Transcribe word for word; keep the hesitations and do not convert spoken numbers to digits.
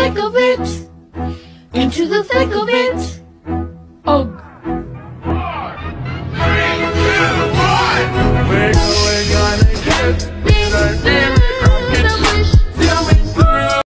thick of it, into the thick of it. Ugh. Three, two, one. We're going on a trip.